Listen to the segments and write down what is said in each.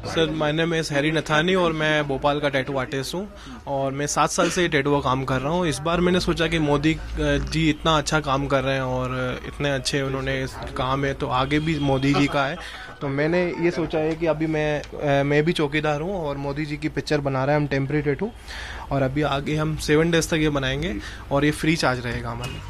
Sir my name is Harry Nathani और मैं भोपाल का टैटू आर्टिस्ट हूँ और मैं 7 साल से टैटू का काम कर रहा हूँ। इस बार मैंने सोचा कि मोदी जी इतना अच्छा काम कर रहे हैं और इतने अच्छे उन्होंने काम है तो आगे भी मोदी जी का है, तो मैंने ये सोचा है कि अभी मैं भी चौकीदार हूँ और मोदी जी की पिक्चर बना रहे हैं हम टेम्परेरी टैटू, और अभी आगे हम 7 डेज तक ये बनाएंगे और ये फ्री चार्ज रहेगा हमारा।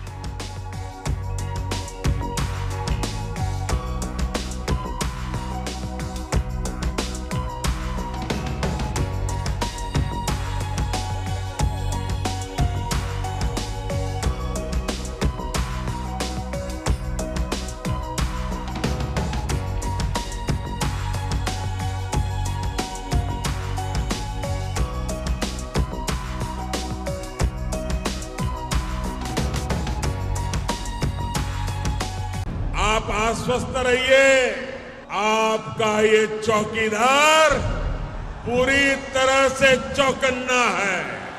आप आश्वस्त रहिए, आपका ये चौकीदार पूरी तरह से चौकन्ना है।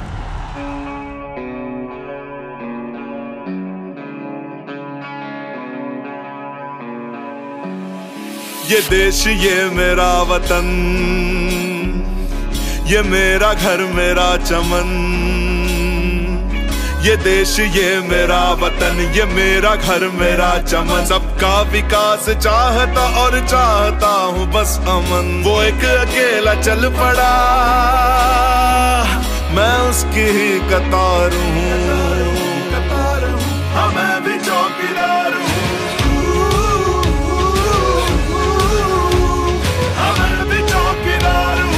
ये देश ये मेरा वतन, ये मेरा घर मेरा चमन। ये देश ये मेरा वतन, ये मेरा घर मेरा चमन। सबका विकास चाहता और चाहता हूँ बस अमन। वो एक अकेला चल पड़ा, मैं उसकी ही कतार हूँ। हाँ मैं भी चौकीदार हूँ। हाँ मैं भी चौकीदार हूँ।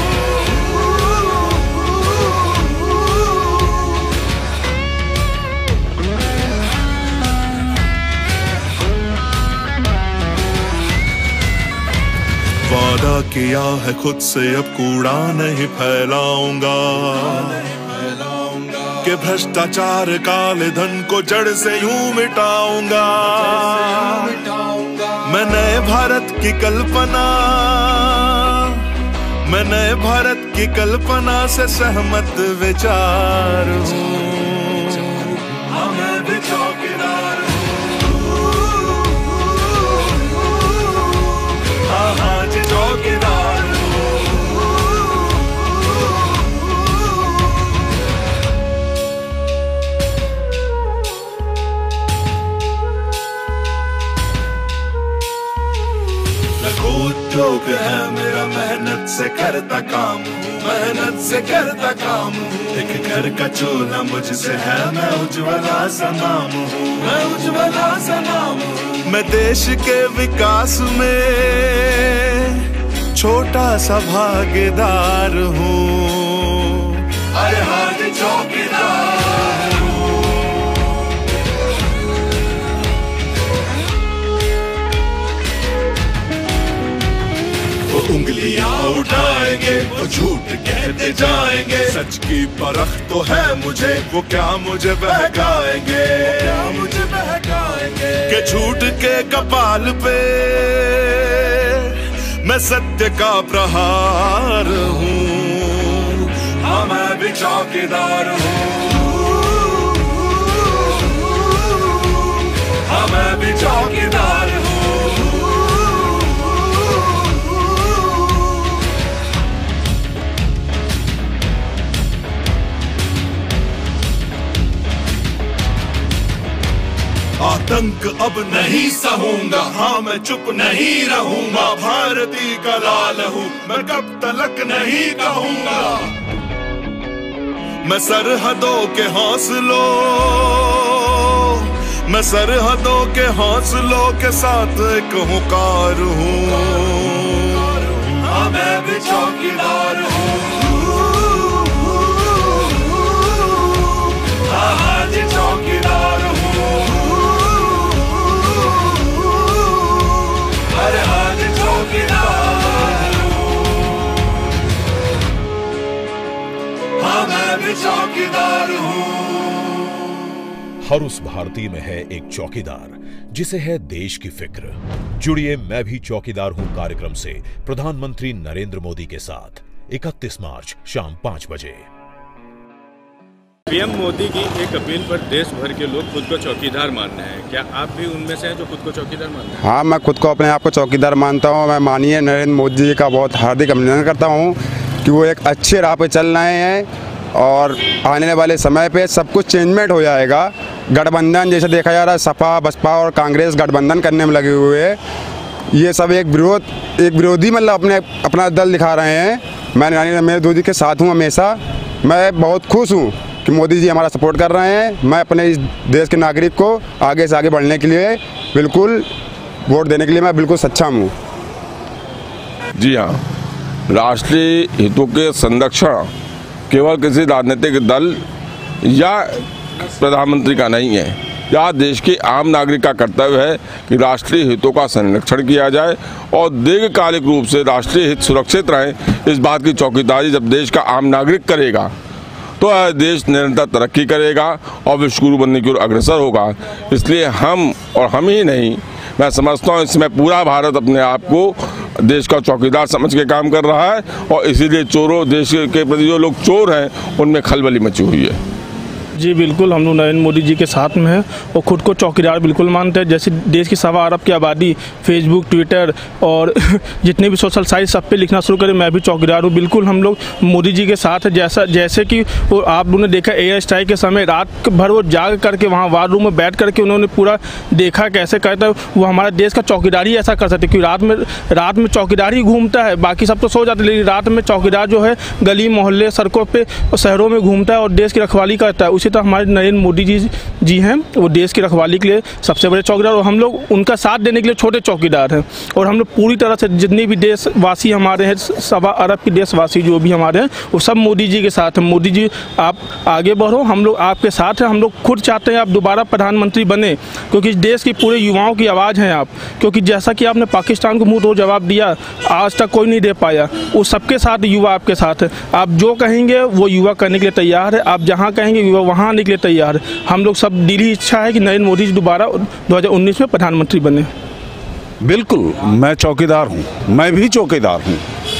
वादा किया है खुद से अब कूड़ा नहीं फैलाऊंगा, कि भ्रष्टाचार काले धन को जड़ से यूं मिटाऊंगा। मैं नए भारत की कल्पना, मैं नए भारत की कल्पना से सहमत विचार हूँ। मैं भी चौकीदार हूँ। हाँ जी चौकीदार हूँ। लघु उद्योग है मेरा, मेहनत से करता काम हूँ, मेहनत से करता काम हूँ। एक घर का चूल्हा मुझसे है, मैं उज्ज्वला सा नाम हूँ, मैं उज्ज्वला सा नाम हूँ। मैं देश के विकास में छोटा सा भागीदार हूँ। अरे हाँ जी चौकीदार हूँ। वो उंगलियां उठाएंगे, वो झूठ कहते जाएंगे। सच की परख तो है मुझे, वो क्या मुझे बहकाएंगे, क्या मुझे बहकाएंगे। के झूठ के कपाल पे मैं सत्य का प्रहार हूँ। हाँ मैं भी चौकीदार हूँ। हाँ मैं भी चौकीदार हूँ। आतंक अब नहीं सहूंगा, हाँ मैं चुप नहीं रहूंगा। भारती का लाल हूँ, मैं कब तलक नहीं कहूंगा। मैं सरहदों के हौसलों, मैं सरहदों के हौसलों के साथ एक हुंकार हूँ। हाँ मैं भी चौकीदार हूँ। हाँ जी चौकीदार हूँ। अरे हाँ जी चौकीदार हूँ। हाँ मैं भी चौकीदार हूँ। हर उस भारतीय में है एक चौकीदार जिसे है देश की फिक्र। जुड़िए मैं भी चौकीदार हूं कार्यक्रम से प्रधानमंत्री नरेंद्र मोदी के साथ 31 मार्च शाम 5 बजे। पीएम मोदी की एक अपील पर देश भर के लोग खुद को चौकीदार मान रहे हैं। क्या आप भी उनमें से हैं जो खुद को चौकीदार मानते हैं? हाँ, मैं खुद को अपने आप को चौकीदार मानता हूँ। मैं माननीय नरेंद्र मोदी जी का बहुत हार्दिक अभिनंदन करता हूँ कि वो एक अच्छे राह पे चल रहे हैं और आने वाले समय पे सब कुछ चेंजमेंट हो जाएगा। गठबंधन जैसे देखा जा रहा है, सपा बसपा और कांग्रेस गठबंधन करने में लगे हुए हैं। ये सब एक विरोधी मतलब अपना दल दिखा रहे हैं। मैं नरेंद्र मोदी के साथ हूँ हमेशा। मैं बहुत खुश हूँ कि मोदी जी हमारा सपोर्ट कर रहे हैं। मैं अपने इस देश के नागरिक को आगे से आगे बढ़ने के लिए बिल्कुल वोट देने के लिए मैं बिल्कुल सक्षम हूँ। जी हाँ, राष्ट्रीय हितों के संरक्षण केवल किसी राजनीतिक दल या प्रधानमंत्री का नहीं है, यह देश के आम नागरिक का कर्तव्य है कि राष्ट्रीय हितों का संरक्षण किया जाए और दीर्घकालिक रूप से राष्ट्रीय हित सुरक्षित रहे। इस बात की चौकीदारी जब देश का आम नागरिक करेगा तो देश निरंतर तरक्की करेगा और विश्वगुरु बनने की ओर अग्रसर होगा। इसलिए हम ही नहीं, मैं समझता हूँ इसमें पूरा भारत अपने आप को देश का चौकीदार समझ के काम कर रहा है और इसीलिए चोरों, देश के प्रति जो लोग चोर हैं उनमें खलबली मची हुई है। जी बिल्कुल, हम लोग नरेंद्र मोदी जी के साथ में हैं और खुद को चौकीदार बिल्कुल मानते हैं। जैसे देश की 1.25 अरब की आबादी फेसबुक, ट्विटर और जितने भी सोशल साइट सब पे लिखना शुरू करें, मैं भी चौकीदार हूँ। बिल्कुल हम लोग मोदी जी के साथ है। जैसे कि वो आप लोगों ने देखा एयर स्ट्राइक के समय रात भर वो जाग करके वहाँ वार रूम में बैठ करके उन्होंने पूरा देखा कैसे करता है। वो हमारे देश का चौकीदारी ऐसा कर सकते, क्योंकि रात में चौकीदार ही घूमता है, बाकी सब तो सो जाते, लेकिन रात में चौकीदार जो है गली मोहल्ले सड़कों पे और शहरों में घूमता है और देश की रखवाली करता है। उसी तरह हमारे नरेंद्र मोदी जी हैं, वो देश की रखवाली के लिए सबसे बड़े चौकीदार और हम लोग उनका साथ देने के लिए छोटे चौकीदार हैं। और हम लोग पूरी तरह से जितने भी देशवासी हमारे हैं, 1.25 अरब के देशवासी जो भी हमारे हैं, वो सब मोदी जी के साथ हैं। मोदी जी आप आगे बढ़ो, हम लोग आपके साथ हैं। हम लोग खुद चाहते हैं आप दोबारा प्रधानमंत्री बने, क्योंकि इस देश की पूरे युवाओं की आवाज़ हैं आप। क्योंकि जैसा कि आपने पाकिस्तान को मुँह तोड़ जवाब दिया, आज तक कोई नहीं दे पाया। वो सबके साथ युवा आपके साथ है। आप जो कहेंगे वो युवा करने के लिए तैयार है, आप जहाँ कहेंगे युवा वहाँ आने के लिए तैयार है। हम लोग सब दिली इच्छा है कि नरेंद्र मोदी जी दोबारा 2019 में प्रधानमंत्री बने। बिल्कुल, मैं चौकीदार हूँ, मैं भी चौकीदार हूँ।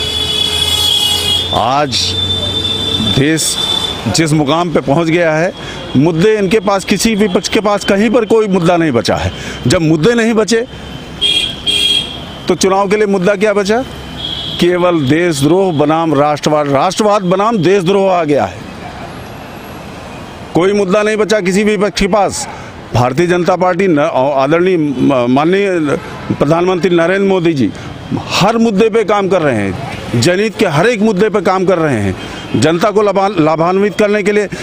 आज देश जिस मुकाम पे पहुँच गया है, मुद्दे इनके पास, किसी विपक्ष के पास कहीं पर कोई मुद्दा नहीं बचा है। जब मुद्दे नहीं बचे तो चुनाव के लिए मुद्दा क्या बचा? केवल देशद्रोह बनाम राष्ट्रवाद, राष्ट्रवाद बनाम देशद्रोह आ गया है। कोई मुद्दा नहीं बचा किसी भी विपक्ष के पास। भारतीय जनता पार्टी आदरणीय माननीय प्रधानमंत्री नरेंद्र मोदी जी हर मुद्दे पे काम कर रहे हैं, जनहित के हर एक मुद्दे पे काम कर रहे हैं। जनता को लाभान्वित करने के लिए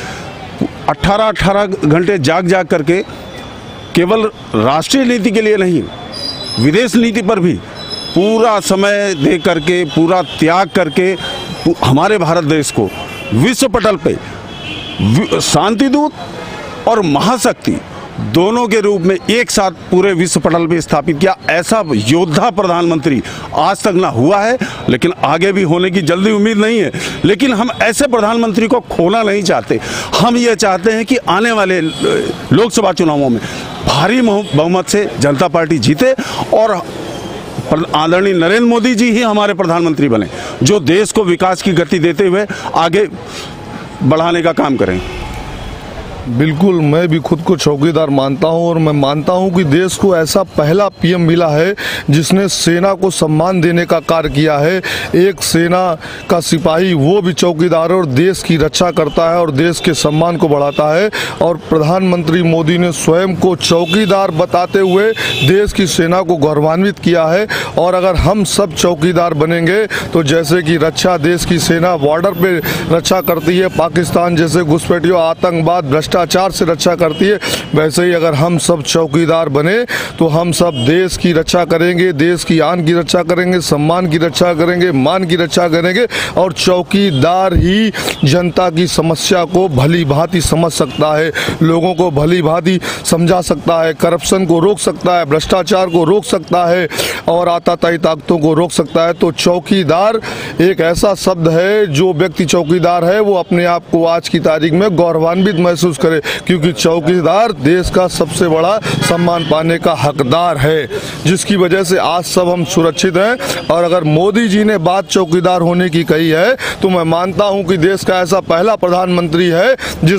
18 घंटे जाग करके केवल राष्ट्रीय नीति के लिए नहीं, विदेश नीति पर भी पूरा समय दे करके, पूरा त्याग करके हमारे भारत देश को विश्व पटल पे शांति दूत और महाशक्ति दोनों के रूप में एक साथ पूरे विश्व पटल पे स्थापित किया। ऐसा योद्धा प्रधानमंत्री आज तक ना हुआ है, लेकिन आगे भी होने की जल्दी उम्मीद नहीं है। लेकिन हम ऐसे प्रधानमंत्री को खोना नहीं चाहते। हम ये चाहते हैं कि आने वाले लोकसभा चुनावों में भारी बहुमत से जनता पार्टी जीते और आदरणीय नरेंद्र मोदी जी ही हमारे प्रधानमंत्री बने, जो देश को विकास की गति देते हुए आगे बढ़ाने का काम करें। बिल्कुल, मैं भी खुद को चौकीदार मानता हूं और मैं मानता हूं कि देश को ऐसा पहला पीएम मिला है जिसने सेना को सम्मान देने का कार्य किया है। एक सेना का सिपाही वो भी चौकीदार और देश की रक्षा करता है और देश के सम्मान को बढ़ाता है। और प्रधानमंत्री मोदी ने स्वयं को चौकीदार बताते हुए देश की सेना को गौरवान्वित किया है। और अगर हम सब चौकीदार बनेंगे तो जैसे कि रक्षा देश की सेना बॉर्डर पे रक्षा करती है, पाकिस्तान जैसे घुसपैठियों, आतंकवाद, भ्रष्टाचार से रक्षा करती है, वैसे ही अगर हम सब चौकीदार बने तो हम सब देश की रक्षा करेंगे, देश की आन की रक्षा करेंगे, सम्मान की रक्षा करेंगे, मान की रक्षा करेंगे। और चौकीदार ही जनता की समस्या को भली भांति समझ सकता है, लोगों को भली भांति समझा सकता है, करप्शन को रोक सकता है, भ्रष्टाचार को रोक सकता है और आताताई ताकतों को रोक सकता है। तो चौकीदार एक ऐसा शब्द है, जो व्यक्ति चौकीदार है वो अपने आप को आज की तारीख में गौरवान्वित महसूस करे, क्योंकि चौकीदार देश का सबसे बड़ा सम्मान पाने का हकदार है, जिसकी वजह से आज सब हम सुरक्षित हैं। और अगर मोदी जी ने बात चौकीदार होने की कही है तो मैं मानता हूं कि देश का ऐसा पहला प्रधानमंत्री है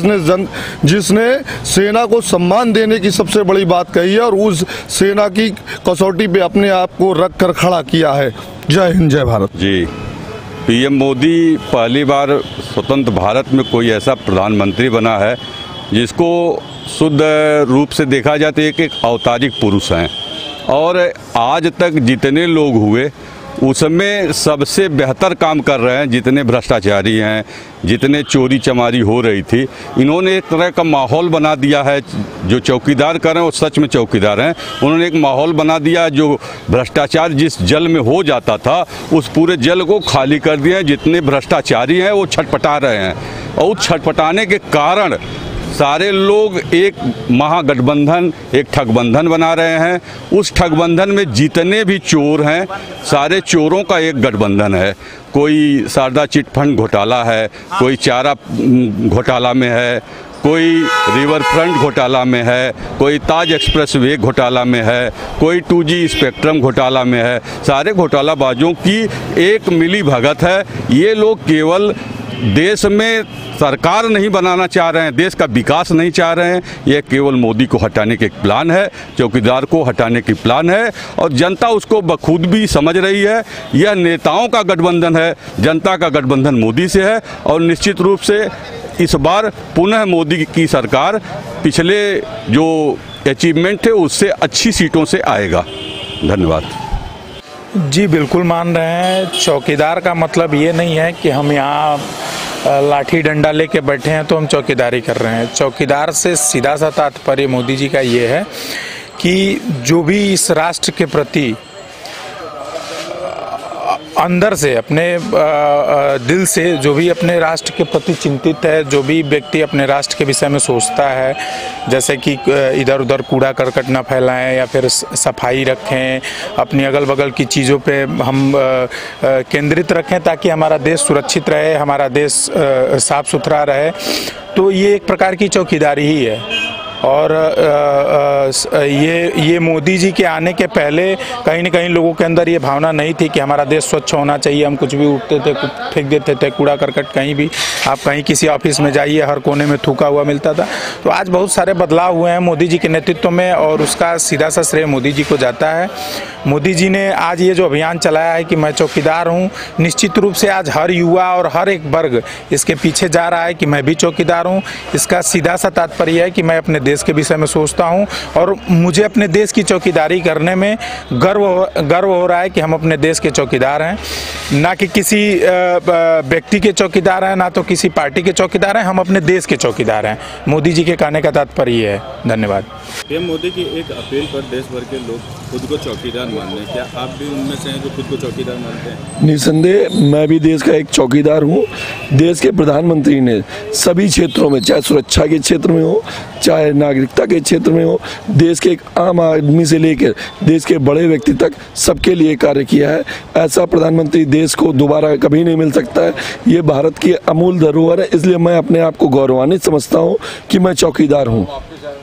जिसने सेना को सम्मान देने की सबसे बड़ी बात कही है और उस सेना की कसौटी पे अपने आप को रख कर खड़ा किया है। जय हिंद, जय भारत। जी, पीएम मोदी पहली बार स्वतंत्र भारत में कोई ऐसा प्रधानमंत्री बना है जिसको शुद्ध रूप से देखा जाए तो एक अवतारिक पुरुष हैं, और आज तक जितने लोग हुए उसमें सबसे बेहतर काम कर रहे हैं। जितने भ्रष्टाचारी हैं, जितने चोरी चमारी हो रही थी, इन्होंने एक तरह का माहौल बना दिया है। जो चौकीदार कर रहे हैं वो सच में चौकीदार हैं। उन्होंने एक माहौल बना दिया, जो भ्रष्टाचार जिस जल में हो जाता था उस पूरे जल को खाली कर दिया है। जितने भ्रष्टाचारी हैं वो छटपटा रहे हैं, और उस छटपटाने के कारण सारे लोग एक महागठबंधन, एक ठगबंधन बना रहे हैं। उस ठगबंधन में जितने भी चोर हैं, सारे चोरों का एक गठबंधन है। कोई शारदा चिट फंड घोटाला है, कोई चारा घोटाला में है, कोई रिवर फ्रंट घोटाला में है, कोई ताज एक्सप्रेस वे घोटाला में है, कोई 2G स्पेक्ट्रम घोटाला में है। सारे घोटालाबाजों की एक मिली भगत है। ये लोग केवल देश में सरकार नहीं बनाना चाह रहे हैं, देश का विकास नहीं चाह रहे हैं। ये केवल मोदी को हटाने के प्लान है, चौकीदार को हटाने की प्लान है, और जनता उसको बखूद भी समझ रही है। यह नेताओं का गठबंधन है, जनता का गठबंधन मोदी से है, और निश्चित रूप से इस बार पुनः मोदी की सरकार पिछले जो अचीवमेंट है उससे अच्छी सीटों से आएगा। धन्यवाद। जी बिल्कुल मान रहे हैं। चौकीदार का मतलब ये नहीं है कि हम यहाँ लाठी डंडा लेके बैठे हैं तो हम चौकीदारी कर रहे हैं। चौकीदार से सीधा सा तात्पर्य मोदी जी का ये है कि जो भी इस राष्ट्र के प्रति अंदर से अपने दिल से जो भी अपने राष्ट्र के प्रति चिंतित है, जो भी व्यक्ति अपने राष्ट्र के विषय में सोचता है, जैसे कि इधर उधर कूड़ा करकट न फैलाएं या फिर सफाई रखें, अपनी अगल बगल की चीज़ों पे हम केंद्रित रखें ताकि हमारा देश सुरक्षित रहे, हमारा देश साफ सुथरा रहे, तो ये एक प्रकार की चौकीदारी ही है। और ये मोदी जी के आने के पहले कहीं न कहीं लोगों के अंदर ये भावना नहीं थी कि हमारा देश स्वच्छ होना चाहिए। हम कुछ भी उठते थे, फेंक देते थे कूड़ा करकट कहीं भी। आप कहीं किसी ऑफिस में जाइए, हर कोने में थूका हुआ मिलता था। तो आज बहुत सारे बदलाव हुए हैं मोदी जी के नेतृत्व में, और उसका सीधा सा श्रेय मोदी जी को जाता है। मोदी जी ने आज ये जो अभियान चलाया है कि मैं चौकीदार हूँ, निश्चित रूप से आज हर युवा और हर एक वर्ग इसके पीछे जा रहा है कि मैं भी चौकीदार हूँ। इसका सीधा सा तात्पर्य है कि मैं अपने देश के विषय में सोचता हूं, और मुझे अपने देश की चौकीदारी करने में गर्व हो रहा है कि हम अपने देश के चौकीदार हैं, ना कि किसी व्यक्ति के चौकीदार हैं, ना तो किसी पार्टी के चौकीदार हैं। हम अपने देश के चौकीदार हैं। मोदी जी के कहने का तात्पर्य ये है। धन्यवाद। पीएम मोदी की एक अपील पर देश भर के लोग खुद को चौकीदार मान रहे हैं। क्या आप भी उनमें से हैं जो खुद को चौकीदार मानते हैं? निसंदेह मैं भी देश का एक चौकीदार हूँ। देश के प्रधानमंत्री ने सभी क्षेत्रों में, चाहे सुरक्षा के क्षेत्र में हो, चाहे नागरिकता के क्षेत्र में हो, देश के एक आम आदमी से लेकर देश के बड़े व्यक्ति तक सबके लिए कार्य किया है। ऐसा प्रधानमंत्री देश को दोबारा कभी नहीं मिल सकता है। ये भारत की अमूल धरोहर है, इसलिए मैं अपने आप को गौरवान्वित समझता हूँ कि मैं चौकीदार हूँ।